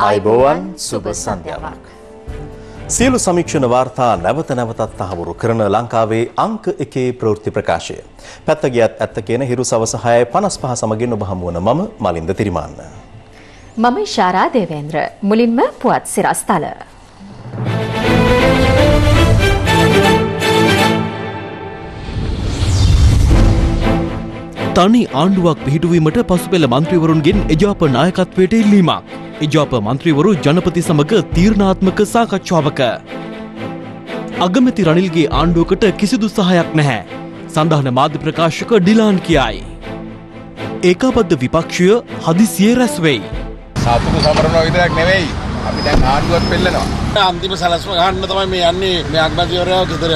ආයුබෝවන් සුබ සන්ධ්‍යාවක්. සියලු සමීක්ෂණ වාර්තා නැවත නැවතත් තහවුරු කරන ලංකාවේ අංක 1 ප්‍රවෘත්ති ප්‍රකාශය. පැත්ත ගියත් ඇත්ත කියන හිරු සවස 6:55 සමගින් ඔබ හමු වන මම මලින්ද තිරිමාන්න. මම ශාරා දේවේන්ද්‍ර. මුලින්ම පුවත් සිරස්තල. තනි ආණ්ඩුවක් පිහිටුවීමට පසුපෙළ මන්ත්‍රීවරුන්ගෙන් එජාප නායකත්වයට ඉල්ලීමක්. එජාප මන්ත්‍රීවරු ජනපති සමග තීරණාත්මක සාකච්ඡාවක. අගමැති රනිල්ගේ ආණ්ඩුවකට කිසිදු සහායක් නැහැ. සඳහන මාධ්‍ය ප්‍රකාශක ඩිලාන් කියයි. ඒකාබද්ධ විපක්ෂය හදිසියේ රැස් වෙයි. සාතුක සමරනවා විතරක් නෙවෙයි. අපි දැන් ආණ්ඩුවක් පෙන්නනවා. අන්තිම සලස්ම ගන්න තමයි මේ යන්නේ මේ අගමැතිවරයා ගෙදර.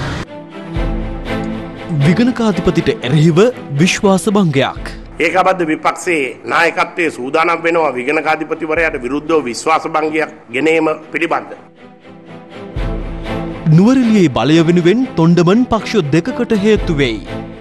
විගණකාධිපතිට එරෙහිව විශ්වාස භංගයක්. ඒකාබද්ධ විපක්ෂයේ නායකත්වයේ සූදානම් වෙනවා විගණකාධිපතිවරයාට විරුද්ධව විශ්වාස භංගයක් ගෙනීම පිළිබඳ. නුවරඑළියේ බලය වෙනුවෙන් තොණ්ඩමන් පක්ෂ දෙකකට හේතු වෙයි.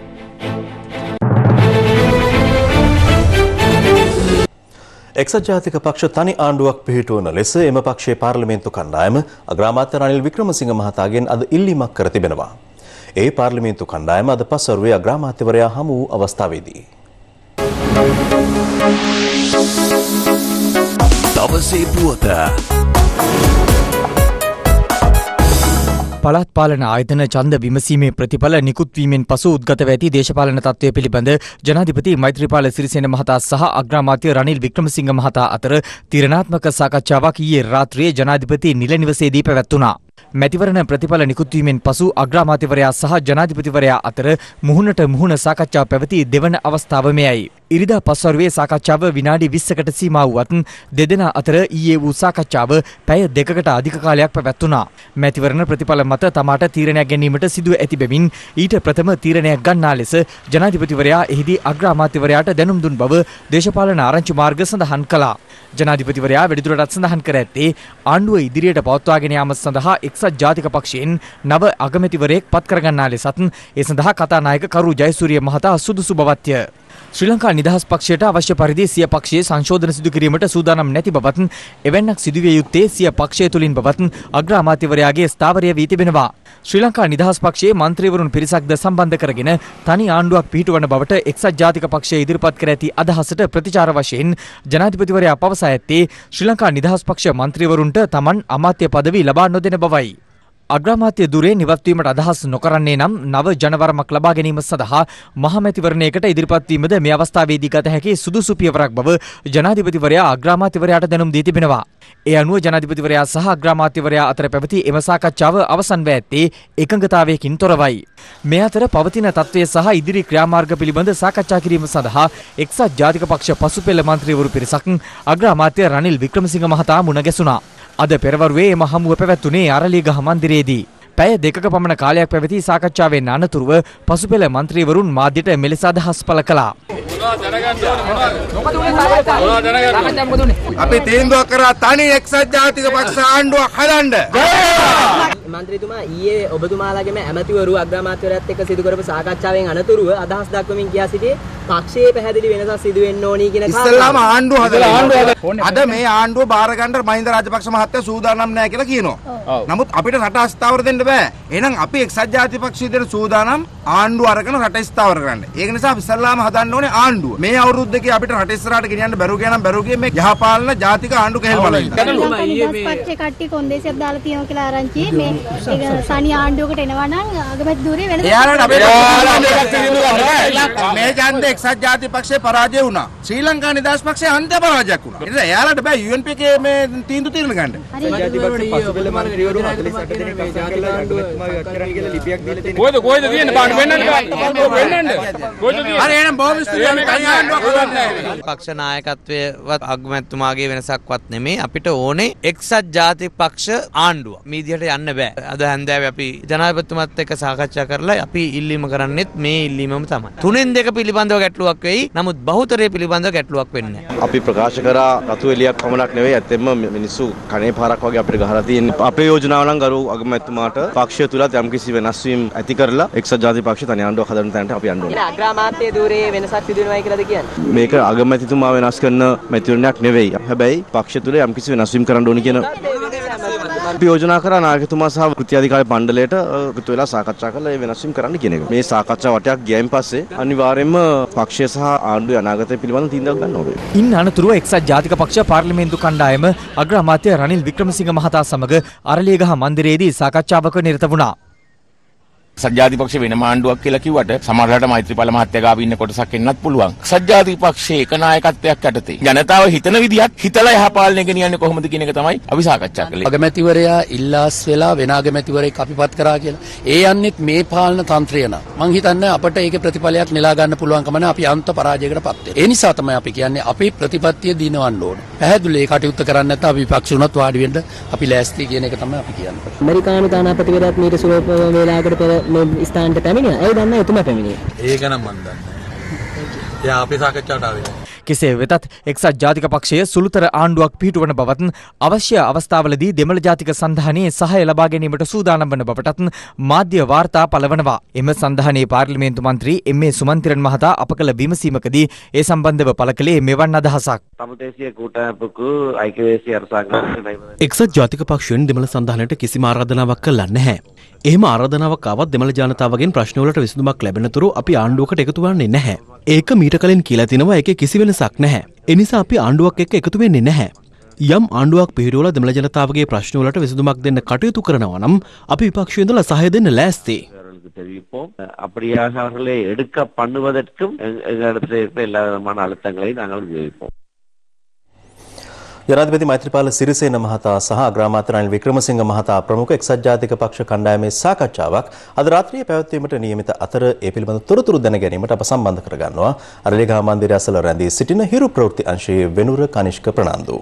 එක්සත් ජාතික පක්ෂ තනි ආණ්ඩුවක් පිහිටුවන ලෙස එම පක්ෂයේ පාර්ලිමේන්තු කණ්ඩායම අග්‍රාමාත්‍ය රනිල් වික්‍රමසිංහ මහතාගෙන් අද ඉල්ලීමක් කර තිබෙනවා. ඒ පාර්ලිමේන්තු කණ්ඩායම අද පස්වරුවේ අග්‍රාමාත්‍යවරයා හමු වූ අවස්ථාවේදී දවසේ පුවත. පළාත් පාලන ආයතන ඡන්ද විමසීමේ ප්‍රතිඵල නිකුත් වීමෙන් පසු උද්ගතව ඇති දේශපාලන තත්ත්වය පිළිබඳ ජනාධිපති මෛත්‍රීපාල සිරිසේන මහතා සහ අග්‍රාමාත්‍ය රනිල් වික්‍රමසිංහ මහතා අතර තීරණාත්මක සාකච්ඡාවක් ඊයේ රාත්‍රියේ ජනාධිපති නිල නිවසේදී පැවැත්වුණා. මැතිවරණ ප්‍රතිඵල නිකුත් වීමෙන් පසු අග්‍රාමාත්‍යවරයා සහ ජනාධිපතිවරයා අතර මුහුණට මුහුණ සාකච්ඡා පැවති දෙවන අවස්ථාව මෙයයි. ඉරිදා පස්වරුවේ සාකච්ඡාව විනාඩි 20කට සීමා වුවත් දෙදෙනා අතර ඊයේ වූ සාකච්ඡාව පැය දෙකකට අධික කාලයක් පැවැත්වුණා. මැතිවරණ ප්‍රතිඵල මත තමාට තීරණයක් ගැනීමට සිදුව ඇති බැවින් ඊට ප්‍රථම තීරණයක් ගන්නා ලෙස ජනාධිපතිවරයා එහිදී අග්‍රාමාත්‍යවරයාට දැනුම් දුන් බව දේශපාලන ආරංචි මාර්ග සඳහන් කළා. ජනාධිපතිවරයා වැඩිදුරටත් සඳහන් කර ඇත්තේ ආණ්ඩුව ඉදිරියට පවත්වාගෙන යාම සඳහා එක්සත් ජාතික පක්ෂයෙන් නව අගමැතිවරයෙක් පත් කරගන්නා ලෙසත් ඒ සඳහා කතානායක කරු ජයසූරිය මහතා සුදුසු බවත්ය. ශ්‍රී ලංකා නිදහස් පක්ෂයට අවශ්‍ය පරිදි සිය පක්ෂයේ සංශෝධන සිදු කිරීමට සූදානම් නැති බවත් එවැන්නක් සිදුවිය යුත්තේ සිය පක්ෂය තුලින් බවත් අග්‍රාමාත්‍යවරයාගේ ස්ථාවරය වී තිබෙනවා. ශ්‍රී ලංකා නිදහස් පක්ෂයේ මන්ත්‍රීවරුන් පිරිසක්ද සම්බන්ධ කරගෙන තනි ආණ්ඩුවක් පිහිටුවන බවට එක්සත් ජාතික පක්ෂය ඉදිරිපත් කර ඇති අදහසට ප්‍රතිචාර වශයෙන් ජනාධිපතිවරයා පවසා ඇත්තේ ශ්‍රී ලංකා නිදහස් පක්ෂ මන්ත්‍රීවරුන්ට තමන් අමාත්‍ය පදවි ලබා නොදෙන බවයි. අග්‍රාමාත්‍ය දුරේ නිවත්වීමට අදහස් නොකරන්නේ නම් නව ජනවරමක් ලබා ගැනීම සඳහා මහමැතිවරණයකට ඉදිරිපත් වීමද මේ අවස්ථාවේදී ගත හැකි සුදුසු පියවරක් බව ජනාධිපතිවරයා අග්‍රාමාත්‍යවරයාට දැනුම් දී තිබෙනවා. ඒ අනුව ජනාධිපතිවරයා සහ අග්‍රාමාත්‍යවරයා අතර පැවති එම සාකච්ඡාව අවසන් ව ඇත්තේ එකඟතාවයකින් තොරවයි. මේ අතර පවතින තත්ත්වය සහ ඉදිරි ක්‍රියාමාර්ග පිළිබඳ සාකච්ඡා කිරීම සඳහා එක්සත් ජාතික පක්ෂ පසුපෙළ මන්ත්‍රීවරු පිරිසක් අග්‍රාමාත්‍ය රනිල් වික්‍රමසිංහ මහතා මුණ ගැසුණා. අද පෙරවරුවේ එම හමුව පැවැත්වුණේ අරලියගහ මන්දිරයේදී. පැය දෙකක පමණ කාලයක් පැවති සාකච්ඡාවෙන් අනතුරුව පසුපෙළ මන්ත්‍රීවරුන් මාධ්‍යට මෙලෙස අදහස් පළ කළා. අපි තීන්දුවක් කරා තනි එක්සත් ජාතික පක්ෂ ආණ්ඩුවක් හදන්න. මන්ත්‍රීතුමා ඊයේ ඔබතුමාලාගේම ඇමතිවරු අග්‍රාමාත්‍යවරයාත් එක්ක සිදු කරපු සාකච්ඡාවෙන් අනතුරුව අදහස් දක්වමින් කියා සිටියේ පක්ෂයේ පැහැදිලි වෙනසක් සිදු වෙන්න ඕනි කියන කාරණා. ඉස්සෙල්ලාම ආණ්ඩුව හදලා අද මේ ආණ්ඩුව බාර ගන්න මහින්ද රාජපක්ෂ මහත්තයා සූදානම් නැහැ කියලා කියනවා. නමුත් අපිට රට අස්ථාවර දෙන්න බෑ. එහෙනම් අපි එක්සත් ජාතික පක්ෂ විදිහට සූදානම් ආණ්ඩුව අරගෙන රට ස්ථාවර කරන්න. ඒක නිසා අපි ඉස්සෙල්ලාම හදන්න ඕනේ ආණ්ඩුව. මේ අවුරුදු දෙකේ අපිට රට ඉස්සරහට ගෙනියන්න බැරුව ගියා නම් බැරුව ගියේ මේ යහපාලන ජාතික ආණ්ඩු කෙහෙල් බලන්න. පක්ෂේ කට්ටිය කොන්දේසියක් දාලා තියෙනවා කියලා ආරංචි මේ සනි ආණ්ඩුවකට එනවා නම් අගමැති ධුරේ වෙනස. එයාලට අපේ මේ ඡන්ද එක්සත් ජාතික පක්ෂේ පරාජය වුණා. ශ්‍රී ලංකා නිදහස් පක්ෂේ අන්තිම පරාජයක් වුණා. ඒ නිසා එයාලට බෑ UNP එකේ මේ තීන්දුව తీරන ගන්න. ජාතික පක්ෂ පසුපෙළ මන්ත්‍රීවරු 48 දෙනෙක් මේ ජාතික ආණ්ඩුව කරන්න කියලා ලිපියක් දීලා තියෙනවා. කොයිද තියෙන්නේ බාන්න වෙන්නන්න. හරි එහෙනම් බොහොම ස්තුතියි. තනි ආණ්ඩුවක් හදන්න. පක්ෂ නායකත්වයේවත් අගමැතිතුමාගේ වෙනසක්වත් නෙමෙයි අපිට ඕනේ එක්සත් ජාතික පක්ෂ ආණ්ඩුව. මේ විදිහට යන්න බෑ. අද හැන්දෑවේ අපි ජනාධිපතිතුමත් එක්ක සාකච්ඡා කරලා අපි ඉල්ලීම කරන්නේත් මේ ඉල්ලීමම තමයි. 3-2 පිළිබඳව ගැටලුවක් වෙයි. නමුත් බහුතරය පිළිබඳව ගැටලුවක් වෙන්නේ නැහැ. අපි ප්‍රකාශ කරා රතු එලියක් පමණක් නෙවෙයි ඇත්තෙන්ම මිනිස්සු කණේ පාරක් වගේ අපිට ගහලා තියෙන්නේ. අපේ යෝජනාව නම් ගරු අගමැතිතුමාට පක්ෂය තුලත් යම්කිසි වෙනස් වීම් ඇති කරලා එක්සත් ජාතික පක්ෂ තනි ආණ්ඩුවක් හදන්න තැනට අපි යන්න ඕනේ. අග්‍රාමාත්‍ය ධූරයේ වෙනසක් සිදු වෙනවයි කියලාද කියන්නේ? මේක අගමැතිතුමා වෙනස් කරන මැතිවරණයක් නෙවෙයි. හැබැයි පක්ෂ තුල යම්කිසි වෙනස් වීම් කරන්න ඕනේ කියන අපි යෝජනා කරා නායකතුමා සහ කෘත්‍යාධිකාරී මණ්ඩලයට එකතු වෙලා සාකච්ඡා කරලා ඒ වෙනස් වීම් කරන්න කියන එක. මේ සාකච්ඡා වටයක් ගියයින් පස්සේ අනිවාර්යයෙන්ම පක්ෂය සහ ආණ්ඩුවේ අනාගතය පිළිබඳ තීන්දුවක් ගන්න ඕනේ. ඉන් අනතුරුව එක්සත් ජාතික පක්ෂ පාර්ලිමේන්තු කණ්ඩායම අග්‍රාමාත්‍ය රනිල් වික්‍රමසිංහ මහතා සමග අරලියගහ මන්දිරයේදී සාකච්ඡාවක නිරත වුණා. සජ්ජාතිපක්ෂ වෙනම ආණ්ඩුවක් කියලා කිව්වට සමහරවිට මෛත්‍රීපාල මහත්තයා ගාව ඉන්න කොටසක් එන්නත් පුළුවන්. සජ්ජාතිපක්ෂයේ එක නායකත්වයක් යටතේ ජනතාව හිතන විදිහත් හිතලා යහපාලනය ගෙනියන්නේ කොහොමද කියන එක තමයි අපි සාකච්ඡා කළේ. අගමැතිවරයා ඉල්ලාස් වෙලා වෙන අගමැතිවරයෙක් අපිපත් කරා කියලා. ඒ යන්නේත් මේ පාලන තන්ත්‍රය නා. මං හිතන්නේ අපිට ඒකේ ප්‍රතිඵලයක් නෙලා ගන්න පුළුවන්කම නැහැ. අපි අන්ත පරාජයකටපත් වෙනවා. ඒ නිසා තමයි අපි කියන්නේ අපේ ප්‍රතිපත්තිය දිනවන්න ඕනේ. පැහැදිලි ඒ කටයුත්ත කරන්නේ නැත්නම් අපි විපක්ෂ වුණත් වාඩි වෙන්න අපි ලෑස්ති කියන එක තමයි අපි කියන්නේ. ඇමරිකානු තානාපතිවරයාත් මීට සුවප වේලාවකට පෙර මේ ස්ථානට පැමිණියා. ඒ දන්නේ එතුමා පැමිණියේ. ඒක නම් මන් දන්නේ නැහැ. යා අපි සාකච්ඡාවට ආවේ. කෙසේ වෙතත් එක්සත් ජාතික පක්ෂය සුළුතර ආණ්ඩුවක් පිහිටුවන බවත් අවශ්‍ය අවස්ථාවලදී දෙමළ ජාතික සන්ධානයේ සහාය ලබා ගැනීමට සූදානම් වන බවටත් මාධ්‍ය වාර්තා පළවනවා. එම සන්ධානයේ පාර්ලිමේන්තු මන්ත්‍රී එම්.ඒ. සුමන්තිරන් මහතා අප කළ විමසීමකදී ඒ සම්බන්ධව පළ කළේ මෙවන් අදහසක්. එක්සත් ජාතික පක්ෂයෙන් දෙමළ සන්ධානයට කිසිම ආරාධනාවක් කළා නැහැ. එහෙම ආරාධනාවක් ආවත් දෙමළ ජනතාවගෙන් ප්‍රශ්නවලට විසඳුමක් ලැබෙනතුරු අපි ආණ්ඩුවකට එකතු වෙන්නේ නැහැ. ඒක මීට කලින් කියලා තිනවා ඒකේ කිසි වෙනසක් නැහැ. ඒ නිසා අපි ආණ්ඩුවක් එක්ක එකතු වෙන්නේ නැහැ. යම් ආණ්ඩුවක් පිහිටුවලා දෙමළ ජනතාවගේ ප්‍රශ්නවලට විසඳුමක් දෙන්න කටයුතු කරනවා නම් අපි විපක්ෂයේ ඉඳලා සහාය දෙන්න ලෑස්ති. அப்படியாகவர்களை எடுக்க பண்ணுவதற்கும் எங்களிடத்தில் இருக்கிற எல்லா விதமான அழுத்தங்களையும் நாங்கள் விதிப்போம். ජනාධිපති මෛත්‍රීපාල සිරිසේන මහතා සහ අග්‍රාමාත්‍ය රනිල් වික්‍රමසිංහ මහතා ප්‍රමුඛ එක්සත් ජාතික පක්ෂ කණ්ඩායමේ සාකච්ඡාවක් අද රාත්‍රියේ පැවැත්වීමට නියමිත අතර ඒ පිළිබඳ තොරතුරු දැන ගැනීමට අප සම්බන්ධ කරගන්නවා අරලියගහ මන්දිරය අසල රැඳී සිටින හිරු ප්‍රවෘත්ති අංශයේ වෙනුර කනිෂ්ක ප්‍රනාන්දු.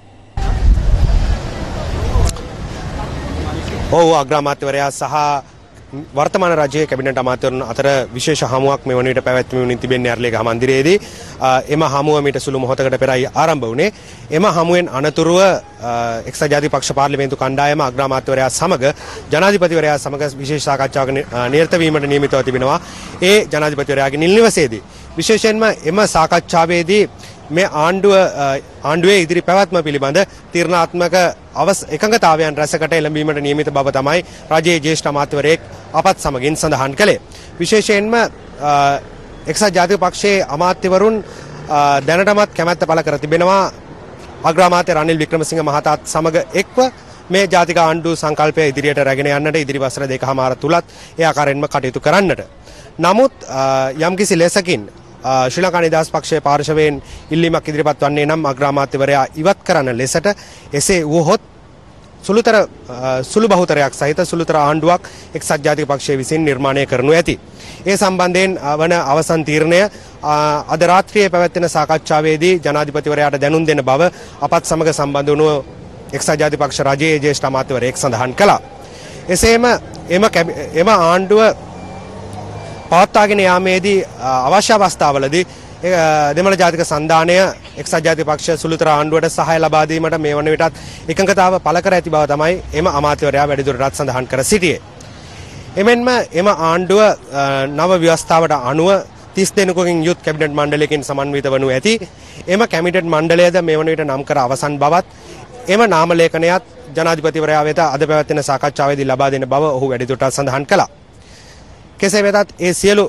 අග්‍රාමාත්‍යවරයා සහ වර්තමාන රජයේ කැබිනට් අමාත්‍යවරුන් අතර විශේෂ හමුවක් මේ වන විට පැවැත්වීමෙන් තිබෙන්නේ අරලියගහ මන්දිරයේදී. එම හමුව මීට සුළු මොහොතකට පෙරයි ආරම්භ වුණේ. එම හමුවෙන් අනතුරුව එක්සත් ජාතික පක්ෂ පාර්ලිමේන්තු කණ්ඩායම අග්‍රාමාත්‍යවරයා සමග ජනාධිපතිවරයා සමග විශේෂ සාකච්ඡාවක නිරත වීමට නියමිතව තිබෙනවා. ඒ ජනාධිපතිවරයාගේ නිල් නිවසේදී විශේෂයෙන්ම එම සාකච්ඡාවේදී මේ ආණ්ඩුවේ ඉදිරි පැවැත්ම පිළිබඳ තීරණාත්මක එකඟතාවයන් රැසකට එළඹීමට නියමිත බව තමයි රජයේ ජ්‍යෙෂ්ඨ අමාත්‍යවරයෙක් අපත් සමගින් සඳහන් කළේ. විශේෂයෙන්ම එක්සත් ජාතික පක්ෂයේ අමාත්‍යවරුන් දැනටමත් කැමැත්ත පළ කර තිබෙනවා අග්‍රාමාත්‍ය රනිල් වික්‍රමසිංහ මහතාත් සමග එක්ව මේ ජාතික ආණ්ඩුව සංකල්පය ඉදිරියට රැගෙන යන්නට ඉදිරි වසර දෙකමාර තුලත් ඒ ආකාරයෙන්ම කටයුතු කරන්නට. නමුත් යම්කිසි ලෙසකින් ශ්‍රී ලංකා නිදහස් පක්ෂයේ පාර්ශවයෙන් ඉල්ලීමක් ඉදිරිපත් වන්නේ නම් අග්‍රාමාත්‍යවරයා ඉවත් කරන ලෙසට එසේ වුවහොත් සුළු බහුතරයක් සහිත සුළුතර ආණ්ඩුවක් එක්සත් ජාතික පක්ෂය විසින් නිර්මාණය කරනු ඇති. ඒ සම්බන්ධයෙන් වන අවසන් තීරණය අද රාත්‍රියේ පැවැත්වෙන සාකච්ඡාවේදී ජනාධිපතිවරයාට දැනුම් දෙන බව අපත් සමග සම්බන්ධ වුණු එක්සත් ජාතික පක්ෂ රජයේ ජ්‍යෙෂ්ඨ අමාත්‍යවරයෙක් සඳහන් කළා. එසේම එම ආණ්ඩුව පවත්වාගෙන යාමේදී අවශ්‍ය අවස්ථාවලදී දෙමළ ජාතික සන්ධානය එක්සත් ජාතික පක්ෂ සුළුතර ආණ්ඩුවට සහාය ලබා දීමට මේ වන විටත් එකඟතාව පළ කර ඇති බව තමයි එම අමාත්‍යවරයා වැඩිදුරටත් සඳහන් කර සිටියේ. එමෙන්ම එම ආණ්ඩුව නව ව්‍යවස්ථාවට අනුව 30 දෙනෙකුකින් යුත් කැබිනට් මණ්ඩලයකින් සමන්විත වනු ඇති. එම කැබිනට් මණ්ඩලයද මේ වන විට නම් කර අවසන් බවත් එම නාම ලේඛනයත් ජනාධිපතිවරයා වෙත අද පැවැත්වෙන සාකච්ඡාවේදී ලබා දෙන බව ඔහු වැඩිදුරටත් සඳහන් කළා. කෙසේ වෙතත් ඒ සියලු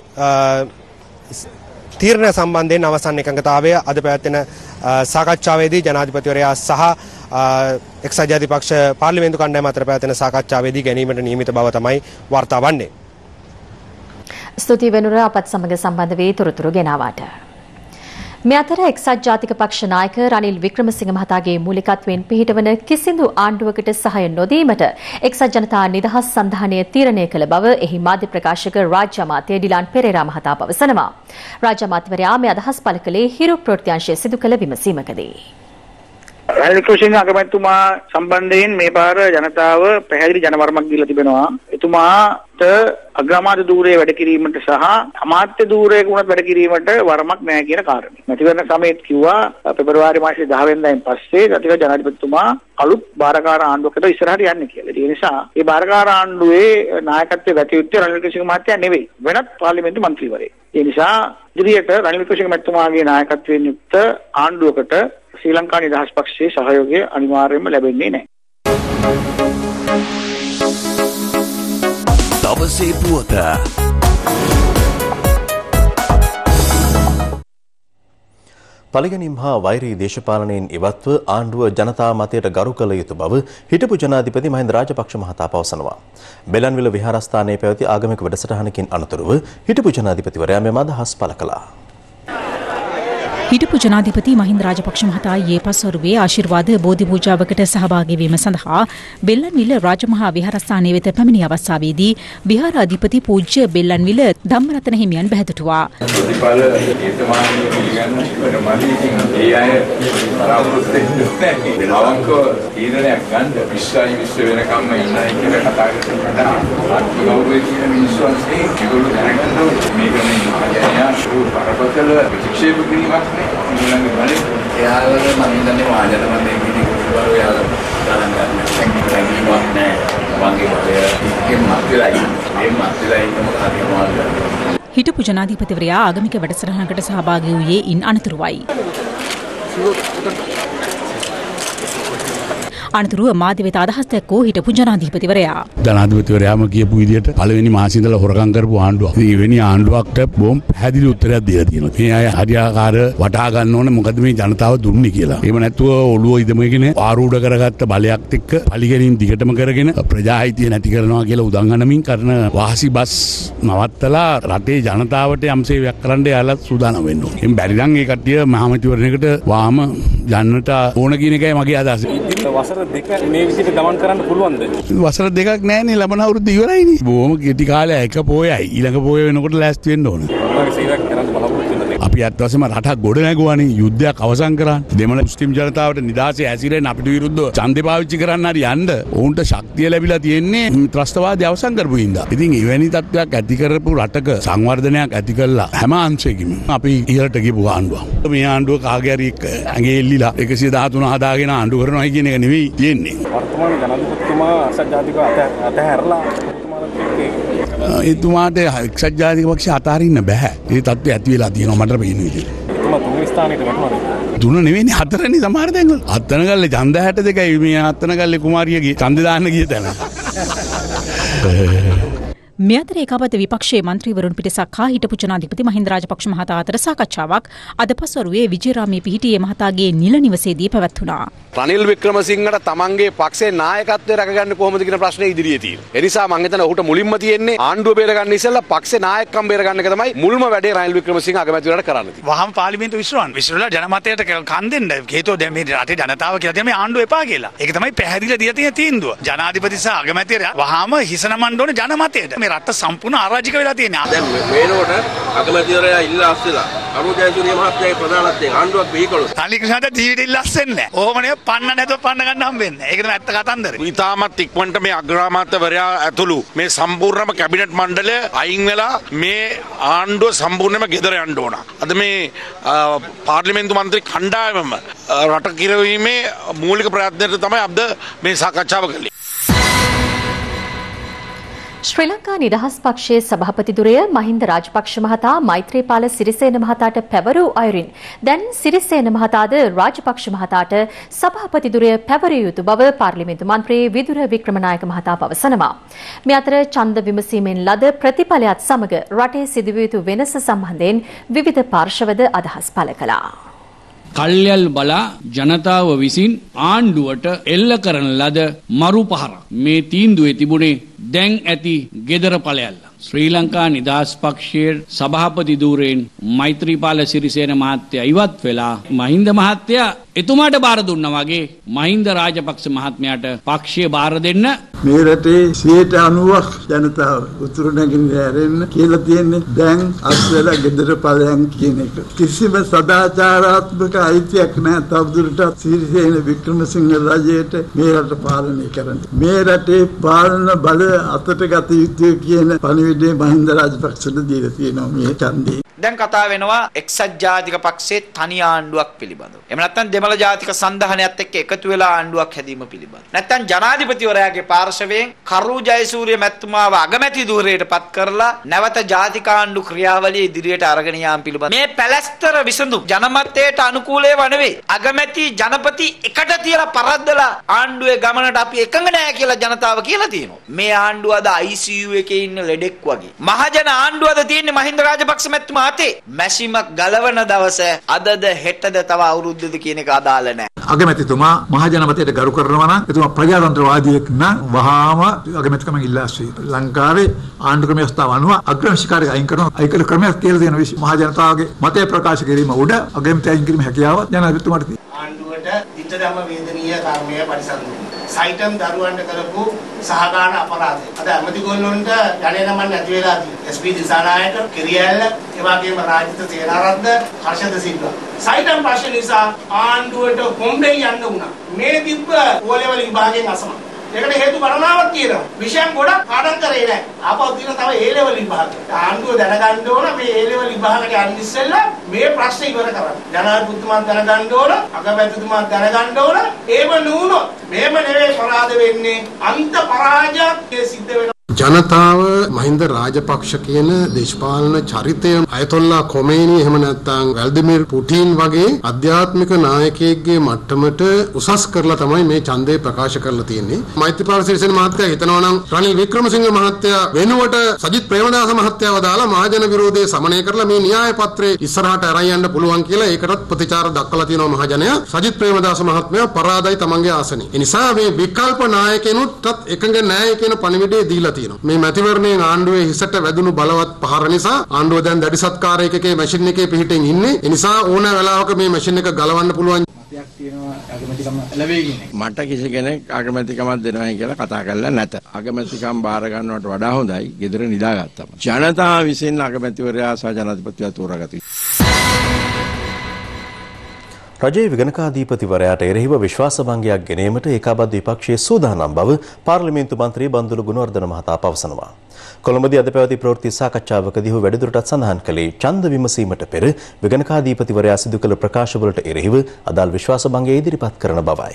තීරණ සම්බන්ධයෙන් අවසන් එකඟතාවය අද පැවැත්වෙන සාකච්ඡාවේදී ජනාධිපතිවරයා සහ එක්සත් ජාතික පක්ෂ පාර්ලිමේන්තු කණ්ඩායම අතර පැවැත්වෙන සාකච්ඡාවේදී ගැනීමට නියමිත බව තමයි වාර්තා වන්නේ. ස්තුතියි වෙනුර අපත් සමග සම්බන්ධ වී තොරතුරු ගෙනාවාට. මේ අතර එක්සත් ජාතික පක්ෂ නායක රනිල් වික්‍රමසිංහ මහතාගේ මූලිකත්වයෙන් පිහිටවන කිසිදු ආණ්ඩුවකට සහාය නොදීමට එක්සත් ජනතා නිදහස් සන්ධානය තීරණය කළ බව එහි මාධ්‍ය ප්‍රකාශක රාජ්‍ය අමාත්‍ය ඩිලාන් පෙරේරා මහතා පවසනවා. රාජ්‍ය අමාත්‍යවරයා මේ අදහස් පළ කළේ හිරු ප්‍රවෘත්ති අංශය සිදු කළ විමසීමකදී. රනිල් වික්‍රමසිංහ අගමැතිතුමා සම්බන්ධයෙන් මේ පාර ජනතාව පැහැදිලි ජනවරමක් දීලා තිබෙනවා. එතුමාට අග්‍රාමාත්‍ය ධූරයේ වැඩ කිරීමට සහ අමාත්‍ය ධූරයේ වුණත් වැඩ කිරීමට වරමක් නැහැ කියන කාරණේ. මැතිවරණ සමයේත් කිව්වා පෙබරවාරි මාසයේ 10 වෙනිදායින් පස්සේ රටේ ජනාධිපතිතුමා අලුත් බාරකාර ආණ්ඩුවකට ඉස්සරහට යන්නේ කියලා. ඒ නිසා මේ බාරකාර ආණ්ඩුවේ නායකත්වයේ ගත යුත්තේ රනිල් වික්‍රමසිංහ මහත්තයා නෙවෙයි. වෙනත් පාර්ලිමේන්තු මන්ත්‍රීවරයෙක්. ඒ නිසා ඉදිරියට රනිල් වික්‍රමසිංහ මහත්මයාගේ නායකත්වයෙන් යුක්ත ආණ්ඩුවකට ශ්‍රී ලංකා නිදහස් පක්ෂයේ සහයෝගය අනිවාර්යයෙන්ම ලැබෙන්නේ නැහැ. දවසේ පුවත. පලිගැනීම් හා වෛරී දේශපාලනයෙන් ඉවත්ව ආණ්ඩුව ජනතා මතයට ගරු කළ යුතු බව හිටපු ජනාධිපති මහින්ද රාජපක්ෂ මහතා පවසනවා. බෙලන්විල විහාරස්ථානයේ පැවති ආගමික වැඩසටහනකින් අනතුරුව හිටපු ජනාධිපතිවරයා මෙම අදහස් පළ කළා. හිටපු ජනාධිපති මහින්ද රාජපක්ෂ මහතා ඊයේ පස්වරුවේ ආශිර්වාද බෝධි පූජාවකට සහභාගී වීම සඳහා බෙල්ලන්විල රාජමහා විහාරස්ථානයේ වෙත පැමිණි අවස්ථාවේදී විහාරාධිපති පූජ්‍ය බෙල්ලන්විල ධම්මරතන හිමියන් බැහැදුටුවා. ප්‍රතිඵල ඒතමානීය පිළිගන්න මදීකින් ඒ අය බලාපොරොත්තු වෙන්නේ අවංකව තීරණයක් ගන්න විශ්වයි විශ්ව වෙනකම්ම ඉන්නයි කියලා කතා කරලා ආත්මගෞරවය කියන මිනිස්සුන්සේ ඒගොල්ලෝ දැනගන්න මේක මේ යන්නේ බරපතල ප්‍රතික්ෂේප කිරීමක් එයාලගේ මම හිතන්නේ වාදන මන්නේ පිළිගුරුවරු එයාලා ගණන් ගන්න රැකීමක් නැහැ වගේ වගේ මාත්‍රායි මේ මාත්‍රායි තමයි හරියම හිටපු ජනාධිපතිවරයා ආගමික වැඩසටහනකට සහභාගී වූයේ ඉන් අනතුරුවයි. අනතුරුව මාධ්‍ය වෙත අදහස් දැක්වූ හිටපු ජනාධිපතිවරයා. ජනාධිපතිවරයාම කියපු විදිහට පළවෙනි මාසෙ ඉඳලා හොරකම් කරපු ආණ්ඩුවක්. මේ වෙනි ආණ්ඩුවකට බොම් පැහැදිලි උත්තරයක් දීලා තියෙනවා. මේ අය හරියාකාර වටහා ගන්න ඕනේ මොකද මේ ජනතාව දුන්නේ කියලා. එහෙම නැතුව ඔළුව ඉදමගෙන ආරූඪ කරගත්ත බලයක් එක්ක පරිගැනීම් දිගටම කරගෙන ප්‍රජාහිතය නැති කරනවා කියලා උදන් අනමින් කරන වාසි බස් නවත්තලා රටේ ජනතාවට යම් සේවයක් කරන්න යාලා සූදානම් වෙන්න ඕනේ. එම් බැරි නම් ඒ කට්ටිය මහමැතිවරණයකට වාම යන්නට ඕන කියන එකයි මගේ අදහස. වසර දෙක මේ විදිහට ගමන් කරන්න පුළුවන්ද? වසර දෙකක් නෑනේ ලබන අවුරුද්ද ඉවරයිනේ. බොහොම කෙටි කාලයක් එක පොයයි. ඊළඟ පොය වෙනකොට ලෑස්ති වෙන්න ඕන. අපි අත්වසම රටක් ගොඩ නැගුවානේ යුද්ධයක් අවසන් කරන්න. දෙමළ මුස්ලිම් ජනතාවට නිදහසේ ඇසිරෙන්න අපිට විරුද්ධව ඡන්දේ පාවිච්චි කරන්න හරි යන්න ඔවුන්ට ශක්තිය ලැබිලා තියෙන්නේ ත්‍රස්තවාදී අවසන් කරපු හින්දා. ඉතින් එවැනි තත්ත්වයක් ඇති කරපු රටක සංවර්ධනයක් ඇති කළා හැම අංශයකින්ම අපි ඉහළට ගිහපු ආණ්ඩුවක්. මේ ආණ්ඩුව කාගේ හරි ඇඟේ එල්ලිලා 113 හදාගෙන ආණ්ඩු කරනවා කියන එක නෙවෙයි තියෙන්නේ. වර්තමාන ජනාධිපතිතුමා එක්සත් ජාතික අතහැරලා එතුමාට එක්සත් ජාතික පක්ෂය අතහරින්න බෑ. ඒ තත්ත්වය ඇති වෙලා තියෙනවා මට පේන විදිහට. එතුමා තුන්වෙනි ස්ථානයට වැටුණාද? තුන නෙවෙයිනේ හතරනේ සමහර තැන්වල. අත්තනගල්ලේ ඡන්ද 62යි මේ අත්තනගල්ලේ කුමාරියගේ ඡන්ද දාන්න ගිය තැන. මේ අතර ඒකාබද්ධ විපක්ෂයේ මන්ත්‍රීවරුන් පිටසක් හා හිටපු ජනාධිපති මහින්ද රාජපක්ෂ මහතා අතර සාකච්ඡාවක් අද පස්වරුවේ විජේරාමේ පිහිටියේ මහතාගේ නිල නිවසේදී පැවැත්වුණා. රනිල් වික්‍රමසිංහට තමන්ගේ පක්ෂයේ නායකත්වය රැකගන්න කොහොමද කියන ප්‍රශ්නේ ඉදිරියේ තියෙනවා. ඒ නිසා මම හිතනවා ඔහුට මුලින්ම තියෙන්නේ ආණ්ඩුව බේරගන්න ඉස්සෙල්ලා පක්ෂේ නායකකම් බේරගන්න එක තමයි මුල්ම වැඩේ රනිල් වික්‍රමසිංහ අගමැතිවරයාට කරන්න තියෙන්නේ. වහම පාර්ලිමේන්තු විශ්වවිද්‍යාල ජනමතයට කන් දෙන්න හේතුව දැන් මේ රටේ ජනතාව කියලා තියෙන මේ ආණ්ඩුව එපා කියලා. ඒක තමයි පැහැදිලිව දීලා තියෙන තීන්දුව. ජනාධිපති සහ අගමැතිවරයා වහම හිස නමන්න ඕනේ ජනමතයට. මේ රට සම්පූර්ණ අරාජික වෙලා තියෙනවා. දැන් මේනකොට අගමැතිවරයා ඉල්ලා අස්සලා අරුණ ජයසූරිය මහත්තයාගේ ප්‍රධානත්වයෙන් ආණ්ඩුවක් බිහිකළොත් රනිල් වික්‍රමසිංහට ජීවිතේ ඉල්ලා අස්සෙන්නේ නැහැ. ඕමනේ පන්න නැතුව පන්න ගන්න හම්බෙන්නේ නැහැ. ඒක තමයි ඇත්ත කතන්දරේ. ඉතාමත් ඉක්මනට මේ අග්‍රාමාත්‍යවරයා ඇතුළු මේ සම්පූර්ණම කැබිනට් මණ්ඩලය අයින් වෙලා මේ ආණ්ඩුව සම්පූර්ණයෙන්ම ගෙදර යන්න ඕන. අද මේ පාර්ලිමේන්තු මන්ත්‍රී කණ්ඩායමම රට කිරවීමේ මූලික ප්‍රයත්නයට තමයි අද මේ සාකච්ඡාව කළේ. ශ්‍රී ලංකා නිදහස් පක්ෂයේ සභාපතිදුරය මහින්ද රාජපක්ෂ මහතා මෛත්‍රීපාල සිරිසේන මහතාට පැවරූ අයුරින් දැන් සිරිසේන මහතාද රාජපක්ෂ මහතාට සභාපතිදුරය පැවරිය යුතු බව පාර්ලිමේන්තු මන්ත්‍රී විදුර වික්‍රමනායක මහතා පවසනවා. මේ අතර ඡන්ද විමසීමෙන් ලද ප්‍රතිඵලයත් සමග රටේ සිදුවිය යුතු වෙනස සම්බන්ධයෙන් විවිධ පාර්ශවද අදහස් පළ කළා. කල්යල් බලා ජනතාව විසින් ආණ්ඩුවට එල්ල කරන ලද මරු පහරක් මේ තීන්දුවේ තිබුණේ දැන් ඇති ගෙදර ඵලයල්ල. ශ්‍රී ලංකා නිදහස් පක්ෂයේ සභාපති ධූරයෙන් මෛත්‍රීපාල සිරිසේන මහත්තයා ඉවත් වෙලා මහින්ද මහත්තයා එතුමාට බාර දුන්නා වගේ මහින්ද රාජපක්ෂ මහත්මයාට පක්ෂය බාර දෙන්න. මේ රටේ 90% ජනතාව උතුරු නැගෙනහිර ඇරෙන්න කියලා තියෙන්නේ දැන් අස්වැලා ගෙදර ඵලයන් කියන එක. කිසිම සදාචාරාත්මක අයිතියක් නැහැ තවදුරටත් සිරිසේන වික්‍රමසිංහ රජයට මේ රට පාලනය කරන්න. මේ රටේ පාලන බල අතට ගත යුතුය කියන පණිවිඩය මහින්ද රාජපක්ෂට දීලා තියෙනවා මේ ඡන්දේ. දැන් කතා වෙනවා එක්සත් ජාතික පක්ෂයේ තනි ආණ්ඩුවක් පිළිබඳව. එහෙම නැත්නම් දෙමළ ජාතික සංධානයත් එක්ක එකතු වෙලා ආණ්ඩුවක් හැදීම පිළිබඳව. නැත්නම් ජනාධිපතිවරයාගේ පාර්ශවයෙන් කරු ජයසූරිය මැතිතුමාව අගමැති ධූරයට පත් කරලා නැවත ජාතික ආණ්ඩු ක්‍රියාවලිය ඉදිරියට අරගෙන යාම පිළිබඳව. මේ පැලැස්තර විසඳුම් ජනමතයට අනුකූලව නෙවෙයි. අගමැති ජනපති එකට තියලා පරද්දලා ආණ්ඩුවේ ගමනට අපි එකඟ නැහැ කියලා ජනතාව කියලා තියෙනවා. මේ ආණ්ඩුව අද ICU එකේ ඉන්න ලෙඩෙක් වගේ. මහජන ආණ්ඩුව අද තියෙන්නේ මහින්ද රාජපක්ෂ මැතිතුමා මැසිමක් ගලවන දවස අදද හෙටද තව අවුරුද්දද කියන එක අදාළ නැහැ. අගමැතිතුමා මහජනපතයට ගරු කරනවා නම් එතුමා ප්‍රජාතන්ත්‍රවාදියෙක් නම් වහාම අගමැතිකම ඉල්ලා සිටිනවා. ලංකාවේ ආණ්ඩු ක්‍රම ව්‍යවස්ථාව අනුව අග්‍රාංශිකාරක අයින් කරනවා. අයිකල ක්‍රමයක් කියලා දෙන මහජනතාවගේ මතය ප්‍රකාශ කිරීම උඩ අගමැති අයින් කිරීම හැකියාව ජනාධිපතිතුමාට තියෙනවා. ආණ්ඩුවට ditthadhamma වේදනීය කර්මය පරිසම්පූර්ණ. සයිටම් දරුවන්ට කරපු සහගාන අපරාධය. අද ඇමතිගොල්ලොන්ට යන්නේ නම් නැති වෙලා තියෙනවා. SP දිසානායක, කිරියැල්ල, ඒ වගේම රාජිත සේනාරත්න, හර්ෂද සිල්වා. සයිටම් ප්‍රශ්න නිසා ආණ්ඩුවට කොම්බේ යන්න වුණා. මේ තිබ්බ ඕලෙවල විභාගයෙන් අසමත්. ඒකට හේතු ගණනාවක් තියෙනවා. විෂයන් ගොඩක් පාඩම් කරේ නැහැ. ආපහු තියෙන තව A level විභාග. ආණ්ඩුව දැනගන්න ඕන මේ A level විභාගයට යන්න ඉස්සෙල්ලා මේ ප්‍රශ්න ඉවර කරන්න. ජනාධිපතිතුමා දැනගන්න ඕන, අගමැතිතුමා දැනගන්න ඕන. ඒව නුනොත් මේම නෙවෙයි පරාද වෙන්නේ. අන්ත පරාජයක් සිද්ධ වෙනවා. ජනතාව මහින්ද රාජපක්ෂ කියන දේශපාලන චරිතය අයතොල්ලා කොමේනි එහෙම නැත්නම් වැල්දිමිර් පුටින් වගේ අධ්‍යාත්මික නායකයෙක්ගේ මට්ටමට උසස් කරලා තමයි මේ ඡන්දය ප්‍රකාශ කරලා තියෙන්නේ. මෛත්‍රීපාල සිරිසේන මහත්තයා හිතනවා නම් රනිල් වික්‍රමසිංහ මහත්තයා වෙනුවට සජිත් ප්‍රේමදාස මහත්තයාව දාලා මහජන විරෝධය සමනය කරලා මේ න්‍යාය පත්‍රය ඉස්සරහට අරන් යන්න පුළුවන් කියලා ඒකටත් ප්‍රතිචාර දක්වලා තියෙනවා මහජනයා. සජිත් ප්‍රේමදාස මහත්මයා පරාදයි තමන්ගේ ආසනේ. ඒ නිසා මේ විකල්ප නායකයනුටත් එකඟ නැහැ කියන පණිවිඩය දීලා මේ මැතිවරණයේ ආණ්ඩුවේ හිසට වැදුණු බලවත් පහර නිසා ආණ්ඩුව දැන් දැඩි සත්කාරයකගේ මැෂින් එකේ පිහිටෙන් ඉන්නේ. ඒ නිසා ඕන වෙලාවක මේ මැෂින් එක ගලවන්න පුළුවන්. මට කිසි කෙනෙක් අගමැතිකමක් දෙනවා කියලා කතා කරලා නැත. අගමැතිකම් බාර ගන්නවට වඩා හොඳයි ගෙදර නිදාගත්තම. ජනතාව විසින් අගමැතිවරයා සහ ජනාධිපතිවරයා තෝරාගත යුතුයි. රජයේ විගණකාධිපතිවරයාට එරෙහිව විශ්වාසභංගයක් ගෙනීමට ඒකාබද්ධ විපක්ෂයේ සූදානම් බව පාර්ලිමේන්තු මන්ත්‍රී බන්දුල ගුණවර්ධන මහතා පවසනවා. කොළඹදී අද පැවති ප්‍රවෘත්ති සාකච්ඡාවකදී ඔහු වැඩිදුරටත් සඳහන් කළේ ඡන්ද විමසීමට පෙර විගණකාධිපතිවරයා සිදු කළ ප්‍රකාශවලට එරෙහිව අදාළ විශ්වාසභංගය ඉදිරිපත් කරන බවයි.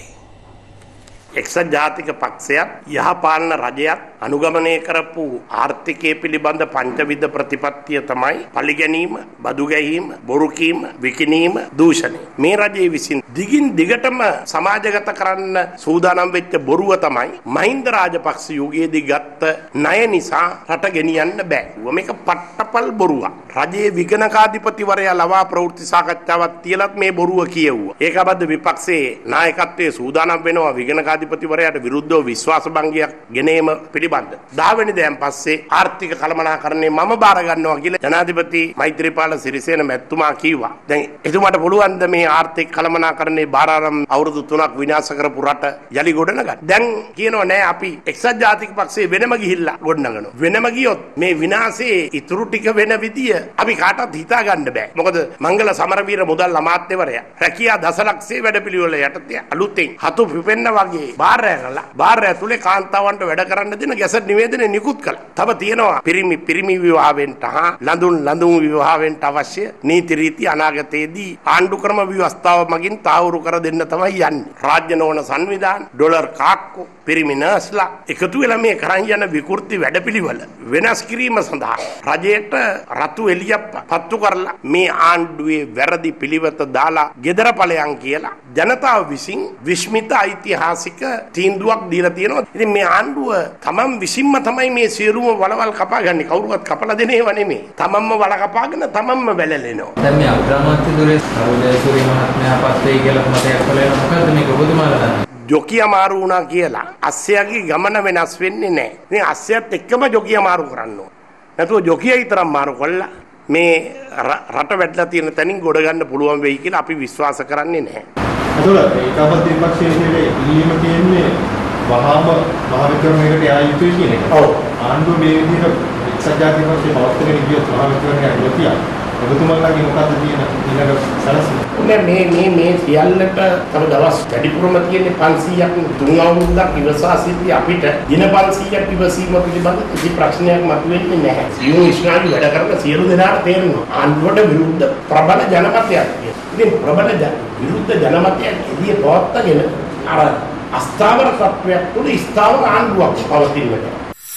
එක්සත් ජාතික පක්ෂයත් යහපාලන රජයත් අනුගමනය කරපු ආර්ථිකය පිළිබඳ පංචවිධ ප්‍රතිපත්තිය තමයි පලිගැනීම, බදු ගැනීම, බොරු කීම, විකිණීම, දූෂණය. මේ රජයේ විසින් දිගින් දිගටම සමාජගත කරන්න සූදානම් වෙච්ච බොරුව තමයි මහින්ද රාජපක්ෂ යුගයේදී ගත්ත ණය නිසා රට ගෙනියන්න බෑ. මේක පට්ටපල් බොරුවක්. රජයේ විගණකාධිපතිවරයා ලවා ප්‍රවෘත්ති සාකච්ඡාවක් තියලත් මේ බොරුව කියෙව්වා. ඒකාබද්ධ විපක්ෂයේ නායකත්වයේ සූදානම් වෙනවා විගණකාධිපතිවරයාට විරුද්ධව විශ්වාසභංගයක් ගෙනීම පිළිබඳ 10 වෙනිදාන් පස්සේ ආර්ථික කළමනාකරණය මම බාර ගන්නවා කියලා ජනාධිපති මෛත්‍රීපාල සිරිසේන මැතිතුමා කිව්වා. දැන් එතුමාට පුළුවන් ද මේ ආර්ථික කළමනාකරණේ බාර අරන් අවුරුදු 3ක් විනාශ කරපු රට යලි ගොඩනගන්න. දැන් කියනවා නෑ අපි එක්සත් ජාතික පක්ෂයේ වෙනම ගිහිල්ලා ගොඩනගනවා. වෙනම ගියොත් මේ විනාශයේ ඉතුරු ටික වෙන විදිය අපි කාටවත් හිතා ගන්න බෑ. මොකද මංගල සමරවීර මුදල් අමාත්‍යවරයා රැකියා දසලක්ෂයේ වැඩපිළිවෙල යටතේ අලුතෙන් හතු පිපෙන්න වගේ බාරය කළා. බාරය ඇතුලේ කාන්තාවන්ට වැඩ කරන්න දෙන ගැසට් නිවේදනය නිකුත් කළා. තව තියෙනවා පිරිමි විවාහවෙන්ට හා ලඳුන් විවාහවෙන්ට අවශ්‍ය නීති රීති අනාගතයේදී ආණ්ඩු ක්‍රම ව්‍යවස්ථාව මගින් තාවුරු කර දෙන්න තමයි යන්නේ. රාජ්‍ය නොවන සංවිධාන, ඩොලර් කාක්කු, පිරිමි නර්ස්ලා එකතු වෙලා මේ කරන් යන විකෘති වැඩපිළිවෙල වෙනස් කිරීම සඳහා රජයට රතු එළියක් පත්තු කරලා මේ ආණ්ඩුවේ වැරදි පිළිවෙත දාලා ගෙදර ඵලයන් කියලා ජනතාව විසින් විශ්මිත ඓතිහාසික තීන්දුවක් දීලා තියෙනවා. ඉතින් මේ ආණ්ඩුව තමන් විසින්ම තමයි මේ සියලුම වලවල් කපාගන්නේ. කවුරුවත් කපලා දෙන ඒවා නෙමෙයි. තමන්ම වල කපාගෙන තමන්ම වැළලෙනවා. දැන් මේ අග්‍රාමාත්‍ය දුරේ සරුජයසූරිය මහත්මයා පස්සේ කියලා මතයක් කළේ මොකද්ද මේක ඔබතුමාලා දන්නේ? ජොකිය මාරු වුණා කියලා අස්සයාගේ ගමන වෙනස් වෙන්නේ නැහැ. ඉතින් අස්සයත් එක්කම ජොකිය මාරු කරන්න ඕන. නැතුව ජොකිය විතරක් මාරු කළා මේ රට වැටලා තියෙන තැනින් ගොඩ ගන්න පුළුවන් වෙයි කියලා අපි විශ්වාස කරන්නේ නැහැ. ඒතකොට ඒකවත් දෙපක්ෂයේ ඉල්ලීම තියෙන්නේ වහාම මහ වික්‍රමයකට යා යුතුයි කියන එක. ඔව්. ආණ්ඩුව මේ විදිහට එක්සත් ජාතික පක්ෂයේ පවත්වාගෙන ගියොත් මහ වික්‍රමයට ගියොතියි. ඔබතුමාලගේ මොකද්ද තියෙන ඊළඟ සැලසුම? මේ සියල්ලට තව දවස් වැඩිපුරම තියෙන්නේ 500ක් තුන් අවුරුද්දක් ඉවසා සිටි අපිට දින 500ක් ඉවසීම පිළිබඳ කිසි ප්‍රශ්නයක් මතුවෙන්නේ නැහැ. සියුම් ඉස්ලාමී වැඩ කරන සියලු දෙනාට තේරෙනවා ආණ්ඩුවට විරුද්ධ ප්‍රබල ජනමතයක් තියෙනවා. ඉතින් ප්‍රබල විරුද්ධ ජනමතයක් එළිය පවත්වාගෙන අර අස්ථාවර තත්වයක් තුළ ස්ථාවර ආණ්ඩුවක් පවතින්නට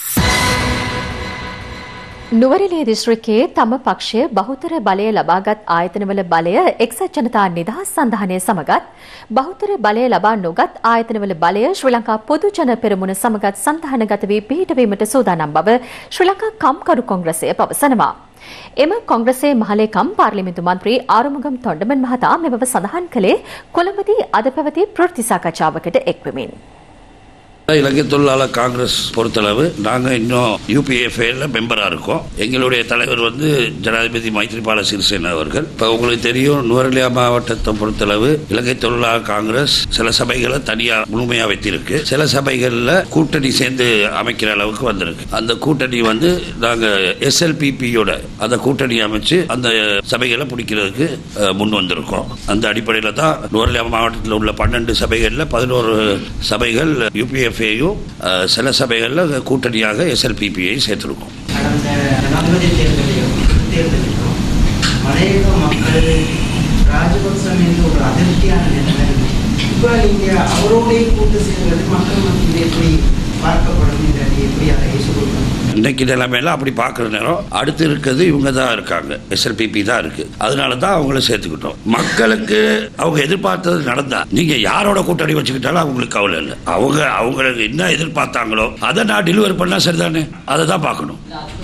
නුවරඑළිය දිස්ත්‍රික්කයේ තම පක්ෂය බහුතර බලය ලබාගත් ආයතනවල බලය එක්සත් ජනතා නිදහස් සන්ධානය සමගත් බහුතර බලය ලබා නොගත් ආයතනවල බලය ශ්‍රී ලංකා පොදු ජන පෙරමුණ සමගත් සන්ධානගත වී පිහිටවීමට සූදානම් බව ශ්‍රී ලංකා කම්කරු කොංග්‍රසය පවසනවා. එම කොංග්‍රසයේ මහලේකම් පාර්ලිමේන්තු මන්ත්‍රී ආරුමුගම් තොණ්ඩමන් මහතා මෙබව සඳහන් කළේ කොළඹදී අද පැවති ප්‍රවෘත්ති සාකච්ඡාවකට එක්වෙමින්. இலங்கை தொழிலாளர் காங்கிரஸ் பொறுத்தளவு நாங்கள் இன்னும் யூபிஎஃப்ஏல மெம்பராக இருக்கோம். எங்களுடைய தலைவர் வந்து ஜனாதிபதி மைத்ரிபால சிறிசேனா அவர்கள். இப்போ உங்களுக்கு தெரியும் நுவரெலியா மாவட்டத்தை பொறுத்தளவு இலங்கை தொழிலாளர் காங்கிரஸ் சில சபைகளை தனியாக முழுமையாக வைத்திருக்கு. சில சபைகளில் கூட்டணி சேர்ந்து அமைக்கிற அளவுக்கு வந்திருக்கு. அந்த கூட்டணி வந்து நாங்கள் எஸ்எல்பிபியோட அந்த கூட்டணி அமைச்சு அந்த சபைகளை பிடிக்கிறதுக்கு முன் வந்திருக்கோம். அந்த அடிப்படையில் தான் நுவரெலியா மாவட்டத்தில் உள்ள 12 சபைகளில் 11 சபைகள் யூபிஎஃப் சில சபைகளில் கூட்டணியாக எஸ்எல்பிபியை சேர்த்திருக்கோம். கடந்த ஜனாதிபதி தேர்தலிலும் மலையக மக்கள் ராஜபக்சம் என்று ஒரு அதிருப்தியான நிலைமை. இப்போ நீங்க அவரோட கூட்டு சேர்வது மக்கள் மத்தியில் எப்படி பார்க்கப்படும், எப்படி அதை ஏற்றுக்கொள்ளணும்? இன்னைக்கு நிலைமையில அப்படி பார்க்குற நேரம் அடுத்து இருக்கிறது இவங்க தான் இருக்காங்க, எஸ்எல்பிபி தான் இருக்கு. அதனால தான் அவங்கள சேர்த்துக்கிட்டோம். மக்களுக்கு அவங்க எதிர்பார்த்தது நடந்தா நீங்க யாரோட கூட்டணி வச்சுக்கிட்டாலும் அவங்களுக்கு கவலை இல்லை. அவங்களுக்கு என்ன எதிர்பார்த்தாங்களோ அதை நான் டெலிவரி பண்ணா சரிதானே, அதை தான் பார்க்கணும்.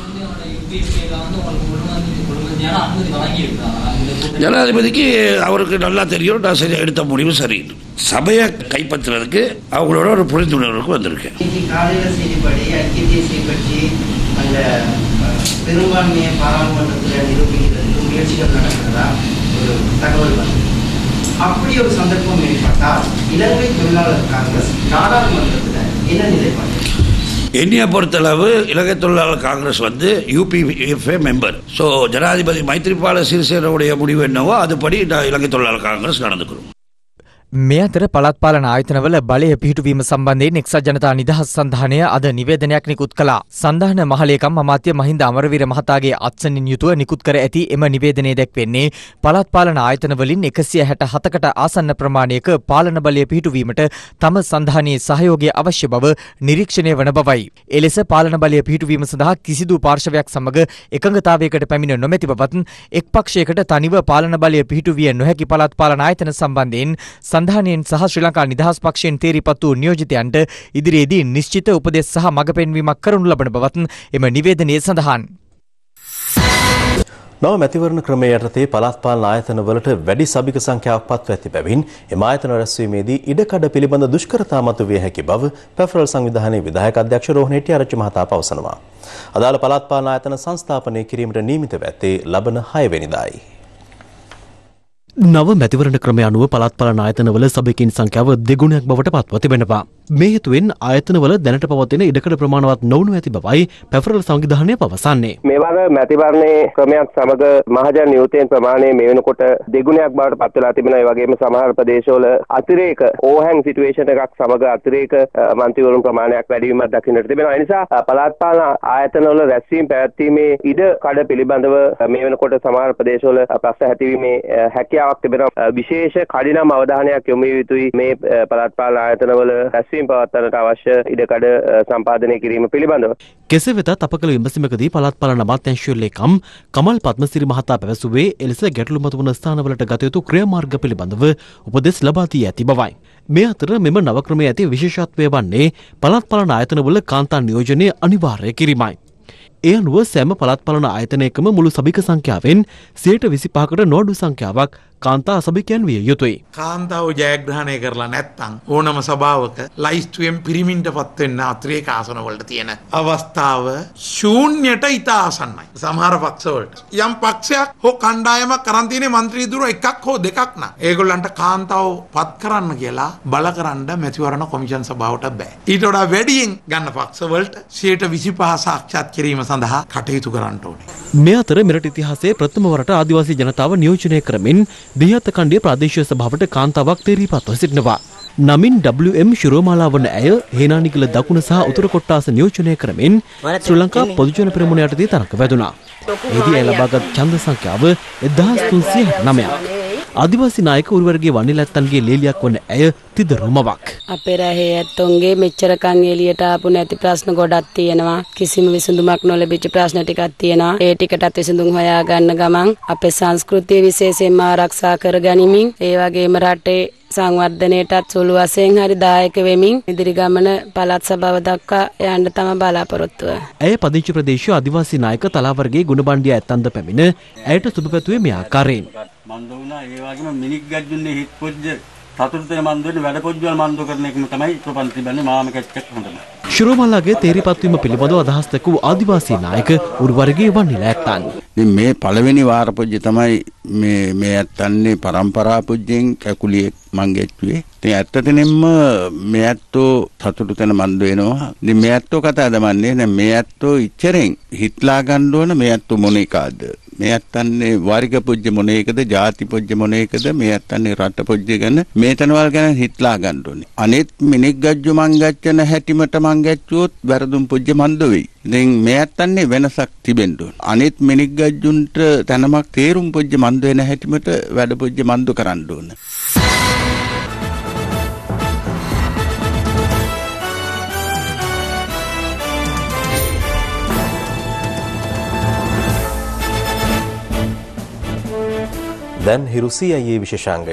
ஜனாதிபதிக்கு அவருக்கு நல்லா தெரியும் நான் சரியா எடுத்த முடிவு சரி. சபையை கைப்பற்றுறதுக்கு அவங்களோட ஒரு புரிந்துணர்வுக்கு வந்திருக்கேன். காலையில் செய்திப்படி ஐக்கிய தேசிய கட்சி அந்த பெரும்பான்மையை பாராளுமன்றத்தில் நிரூபிக்கிறதுக்கு முயற்சிகள் நடக்கிறதா ஒரு தகவல் வந்து அப்படி ஒரு சந்தர்ப்பம் ஏற்பட்டால் இலங்கை தொழிலாளர் காங்கிரஸ் நாடாளுமன்றத்தில் என்ன நிலைப்பாடு? என்னைய பொறுத்தளவு இலங்கை தொழிலாளர் காங்கிரஸ் வந்து யூபிஎஃப்ஏ மெம்பர். ஸோ ஜனாதிபதி மைத்ரிபால சிறிசேனாவுடைய முடிவு என்னவோ அதுபடி இலங்கை தொழிலாளர் காங்கிரஸ் நடந்துக்கிறோம். මේ අතර පළාත් පාලන ආයතනවල බලය පිහිටුවීම සම්බන්ධයෙන් එක්සත් ජනතා නිදහස් සන්ධානය අද නිවේදනයක් නිකුත් කළා. සන්ධාන මහලේකම් අමාත්‍ය මහින්ද අමරවීර මහතාගේ අත්සනින් යුතුව නිකුත් කර ඇති එම නිවේදනයේ දැක්වෙන්නේ පළාත් පාලන ආයතනවලින් 167කට ආසන්න ප්‍රමාණයක පාලන බලය පිහිටුවීමට තම සන්ධානයේ සහයෝගය අවශ්‍ය බව නිරීක්ෂණය වන බවයි. එලෙස පාලන බලය පිහිටුවීම සඳහා කිසිදු පාර්ශවයක් සමග එකඟතාවයකට පැමිණ නොමැති බවත් එක් පක්ෂයකට තනිව පාලන බලය පිහිටුවිය නොහැකි පළාත් පාලන ආයතන සම්බන්ධයෙන් සන්ධානයෙන් සහ ශ්‍රී ලංකා නිදහස් පක්ෂයෙන් තේරීපත් වූ නියෝජිතයන්ට ඉදිරියේදී නිශ්චිත උපදෙස් සහ මඟ පෙන්වීමක් කරනු ලබන බවත් එම නිවේදනයේ සඳහන්. නව මැතිවරණ ක්‍රමය යටතේ පළාත් පාලන ආයතනවලට වැඩි සභික සංඛ්‍යාවක් පත්ව ඇති බැවින් එම ආයතන රැස්වීමේදී ඉඩකඩ පිළිබඳ දුෂ්කරතා මතුවිය හැකි බව පැෆරල් සංවිධානයේ විධායක අධ්‍යක්ෂ රෝහණ හෙට්ටිආරච්චි මහතා පවසනවා. අදාළ පළාත් පාලන ආයතන සංස්ථාපනය කිරීමට නියමිතව ඇත්තේ ලබන 6 වෙනිදායි. නව මැතිවරණ ක්‍රමය අනුව පළාත් පාලන ආයතනවල සභිකින් සංඛ්‍යාව දෙගුණයක් බවට පත්ව තිබෙනවා. මේ හේතුවෙන් ආයතනවල දැනට පවතින ඉඩකඩ ප්‍රමාණවත් නොවනු ඇති බවයි පැෆරල් සංවිධානය පවසන්නේ. මේ වගේ මැතිවරණයේ ක්‍රමයක් සමග මහජන නියුතෙන් ප්‍රමාණය මේ වෙනකොට දෙගුණයක් බවට පත් වෙලා තිබෙනවා. ඒ වගේම සමහර ප්‍රදේශවල අතිරේක ඕහැන් සිටුේෂන් එකක් සමග අතිරේක මන්ත්‍රීවරුන් ප්‍රමාණයක් වැඩි වීමක් දක්නට තිබෙනවා. ඒ නිසා පළාත් පාලන ආයතනවල රැස්වීම පැවැත්වීමේ ඉඩකඩ පිළිබඳව මේ වෙනකොට සමහර ප්‍රදේශවල ප්‍රශ්න ඇතිවීමේ හැකියාවක් තිබෙනවා. විශේෂ කඩිනම් අවධානයක් යොමු විය යුතුයි මේ පළාත් පාලන ආයතනවල පවත්වන්නට අවශ්‍ය ඉඩකඩ සම්පාදනය කිරීම පිළිබඳව. කෙසේ වෙතත් අප කළ විමසීමකදී පළාත් පාලන අමාත්‍යාංශයේ ලේකම් කමල් පද්මසිරි මහතා පැවසුවේ එලෙස ගැටලු මතුවන ස්ථානවලට ගත යුතු ක්‍රියාමාර්ග පිළිබඳව උපදෙස් ලබා දී ඇති බවයි. මේ අතර මෙම නව ක්‍රමයේ ඇති විශේෂත්වය වන්නේ පළාත් පාලන ආයතනවල කාන්තා නියෝජනය අනිවාර්ය කිරීමයි. ඒ අනුව සෑම පළාත් පාලන ආයතනයකම මුළු සභික සංඛ්‍යාවෙන් 25%කට නොඅඩු සංඛ්‍යාවක් කාන්තා අසභිකයන් විය යුතුයි. කාන්තාව ජයග්‍රහණය කරලා නැත්නම් ඕනම සභාවක ලයිස්තුවෙන් පිරිමින්ට පත් වෙන්න අතිරේක ආසන වලට තියෙන අවස්ථාව ශූන්‍යයට ඉතා ආසන්නයි. සමහර පක්ෂවලට යම් පක්ෂයක් හෝ කණ්ඩායමක් කරන් තියෙන മന്ത്രി දුර එකක් හෝ දෙකක් නම් ඒගොල්ලන්ට කාන්තාව පත් කරන්න කියලා බල කරන්න මැතිවරණ කොමිෂන් සභාවට බෑ. ඊට වඩා වැඩියෙන් ගන්න පක්ෂවලට 25% සාක්ෂාත් කිරීම සඳහා කටයුතු කරන්න ඕනේ. මේ අතර මෙරට ඉතිහාසයේ ප්‍රථම වරට ආදිවාසී ජනතාව නියෝජනය කරමින් දියත කණ්ඩිය ප්‍රාදේශීය සභාවට කාන්තාවක් තේරීපත්ව සිටිනවා. නමින් WM ශිරෝමාලා වන ඇය හේනානිකල දකුණ සහ උතුර කොට්ටාස නියෝජනය කරමින් ශ්‍රී ලංකා පොදුජන පෙරමුණ යටතේ තරඟ වැදුනා. එහිදී ඇය ලබාගත් ඡන්ද සංඛ්‍යාව 1369ක්. ආදිවාසී නායක උරුවර්ගයේ වන්නිලැත්තන්ගේ ලේලියක් වන ඇය තිදරුමවක්. අපේ රහේ ඇත්තොන්ගේ මෙච්චරකන් එළියට ආපු නැති ප්‍රශ්න ගොඩක් තියෙනවා. කිසිම විසඳුමක් නොලැබිච්ච ප්‍රශ්න ටිකක් තියෙනවා. ඒ ටිකටත් විසඳුම් හොයා ගන්න ගමන් අපේ සංස්කෘතිය විශේෂයෙන්ම ආරක්ෂා කරගනිමින් ඒ වගේම රටේ සංවර්ධනයටත් සුළු වශයෙන් හරි දායක වෙමින් ඉදිරි ගමන පළාත් සභාව දක්වා යන්න තම බලාපොරොත්තුව. ඇය පදිංචි ප්‍රදේශීය ආදිවාසී නායක තලාවර්ගයේ ගුණබණ්ඩිය ඇත්තන්ද පැමිණ ඇයට සුබ පැතුවේ මේ ආකාරයෙන්. මන්ද වුණා ඒ වගේම මිනික් ගජ්ජුන්නේ හිට පොජ්ජ සතුටුතේ මන්ද වෙන්නේ වැඩ පොජ්ජවල මන්ද කරන එකම තමයි ප්‍රපංචි බන්නේ මාම කැච්චක් හොඳම. ශිරෝමල්ලාගේ තේරීපත් වීම පිළිබඳව අදහස් දක්වූ ආදිවාසී නායක උරුවර්ගයේ වන්නිලා ඇත්තන්. මේ පළවෙනි වාර පොජ්ජ තමයි මේ ඇත්තන්නේ පරම්පරා පොජ්ජෙන් කැකුලියෙක් මං ගෙච්චුවේ. ඉතින් ඇත්තටම මේ ඇත්තෝ සතුටු තැන මන්ද වෙනවා. ඉතින් මේ ඇත්තෝ කතා දමන්නේ නැහැ. මේ ඇත්තෝ ඉච්චරෙන් හිටලා ගන්න ඕන මේ ඇත්තෝ මොන එකද? මේ ඇත්තන්නේ වාරික පොජ්ජ මොන එකද? ಜಾති පොජ්ජ මොන එකද? මේ ඇත්තන්නේ රට පොජ්ජ ගැන මේ තනවල් ගැන හිටලා ගන්න ඕනේ. අනෙත් මිනික් ගජ්ජු මං ගච්චන හැටිමට මං ගැච්චුවොත් වැරදුම් පොජ්ජ මන්ද වෙයි. ඉතින් මේ ඇත්තන්නේ වෙනසක් තිබෙන්න ඕන. අනෙත් මිනික් ගජ්ජුන්ට තනමක් තේරුම් පොජ්ජ මන්ද වෙන හැටිමට වැඩ පොජ්ජ මන්ද කරන්න ඕන. දැන් හිරු CIA විශේෂාංගය.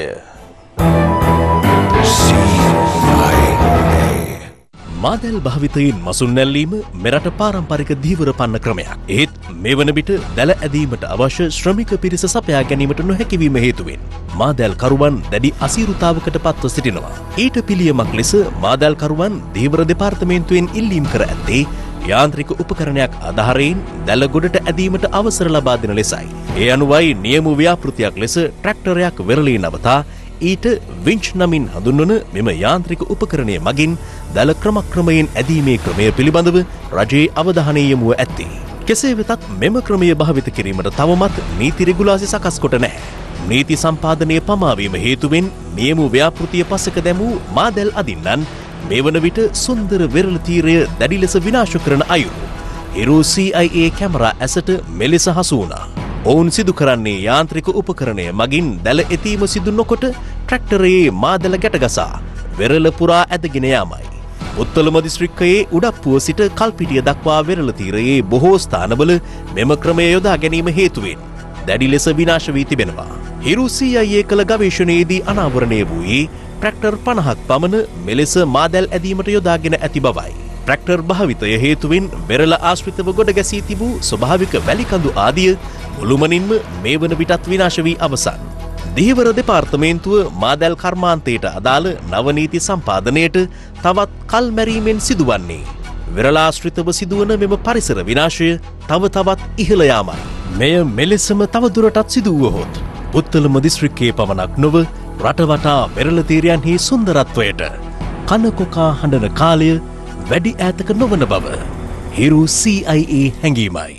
මාදැල් භාවිතයෙන් මසුන් නැල්ලීම මෙරට පාරම්පරික දීවර පන්න ක්‍රමයක්. ඒත් මේ වන විට දැල ඇදීමට අවශ්‍ය ශ්‍රමික පිරිස සපයා ගැනීමට නොහැකිවීම හේතුවෙන් මාදැල් කරුවන් දැඩි අසීරුතාවකට පත්ව සිටිනවා. ඊට පිළියමක් ලෙස මාදැල් කරුවන් දීවර දෙපාර්තමේන්තුවෙන් ඉල්ලීම් කර ඇත්තේ යාන්ත්‍රික උපකරණයක් ආධාරයෙන් දැල ගොඩට ඇදීමට අවසර ලබා දෙන ලෙසයි. ඒ අනුවයි නියම ව්‍යාපෘතියක් ලෙස ට්‍රැක්ටරයක් වෙරළේ නවතා ඊට විංච් නමින් හඳුන්වන මෙම යාන්ත්‍රික උපකරණය මගින් දැල ක්‍රමක්‍රමයෙන් ඇදීමේ ක්‍රමය පිළිබඳව රජයේ අවධානය යොමුව ඇත්තේ. කෙසේ වෙතත් මෙම ක්‍රමය භාවිත කිරීමට තවමත් නීති රෙගුලාසි සකස් කොට නැහැ. නීති සම්පාදනය පමාවීම හේතුවෙන් නියම ව්‍යාපෘතිය පසක දැමූ මාදැල් අදින්නන් මේ වන විට සුන්දර වෙරළ තීරය දැඩි ලෙස විනාශ කරන අයුරු හිරු CIA කැමරා ඇසට මෙලෙස හසු වුණා. ඔවුන් සිදු කරන්නේ යාන්ත්‍රික උපකරණය මගින් දැල එතීම සිදු නොකොට ට්‍රැක්ටරයේ මාදැල ගැටගසා වෙරළ පුරා ඇදගෙන යාමයි. උත්තලම දිස්ත්‍රික්කයේ උඩප්පුව සිට කල්පිටිය දක්වා වෙරළ තීරයේ බොහෝ ස්ථානවල මෙම ක්‍රමය යොදා ගැනීම හේතුවෙන් දැඩි ලෙස විනාශ වී තිබෙනවා. හිරු CIA කළ ගවේෂණයේදී අනාවරණය වූයේ ට්‍රැක්ටර් 50ක් පමණ මෙලෙස මාදැල් ඇදීමට යොදාගෙන ඇති බවයි. ට්‍රැක්ටර් භාවිතය හේතුවෙන් වෙරළ ආශ්‍රිතව ගොඩ ගැසී තිබූ ස්වභාවික වැලිකඳු ආදිය මුළුමනින්ම මේ වන විටත් විනාශ වී අවසන්. දීවර දෙපාර්තමේන්තුව මාදැල් කර්මාන්තයට අදාළ නවනීති සම්පාදනයට තවත් කල් මැරීමෙන් සිදුවන්නේ වෙරළාශ්‍රිතව සිදුවන මෙම පරිසර විනාශය තව තවත් ඉහළ යාමයි. මෙය මෙලෙසම තවදුරටත් සිදුවුවහොත් පුත්තලම දිස්ත්‍රික්කයේ පමණක් නොව රටවටා වෙරළ තීරයන්හි සුන්දරත්වයට කනකොකා හඬන කාලය වැඩි ඈතක නොවන බව හිරු CIA හැඟීමයි.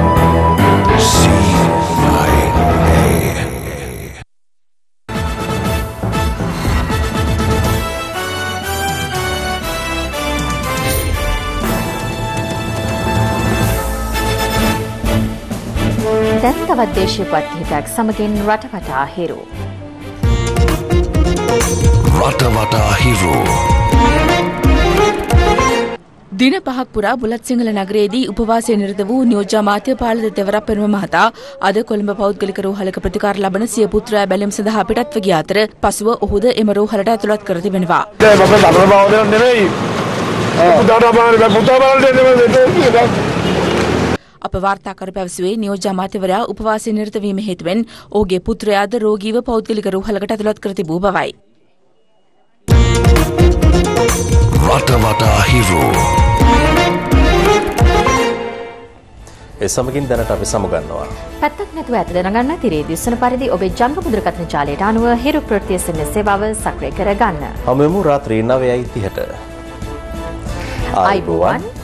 දැන් තවත් දේශීය පත්හිතක් සමගින් රටවටා හිරු. රටවටා හිරු. දින 5ක් පුරා බුලත් සිංහල නගරයේදී උපවාසයේ නිරත වූ නියෝජ්‍ය අමාත්‍ය පාලද දෙවරප් පෙරම මහතා අද කොළඹ පෞද්ගලික රෝහලක ප්‍රතිකාර ලබන සිය පුත්‍රයා බැලීම සඳහා පිටත්ව ගිය අතර පසුව ඔහුද එම රෝහලට ඇතුළත් කර තිබෙනවා. අප වාර්තාකරු පැවසුවේ නියෝජ්‍ය අමාත්‍යවරයා උපවාසයේ නිරත වීම හේතුවෙන් ඔහුගේ පුත්‍රයාද රෝගීව පෞද්ගලික රෝහලකට ඇතුළත් කර තිබූ බවයි. රට වටා හිරෝ ඒ සමගින් දැනට අපි සමුගන්නවා. පැත්තක් නැතුව ඇත දැනගන්න තිරේ දිස්සන පරිදි ඔබේ ජංගම දුරකථන ජාලයට අනුව හිරු ප්‍රවෘත්ති SMS සේවාව සක්‍රිය කරගන්න. හමුවෙමු රාත්‍රී 9:30ට. ආයිබෝවන්.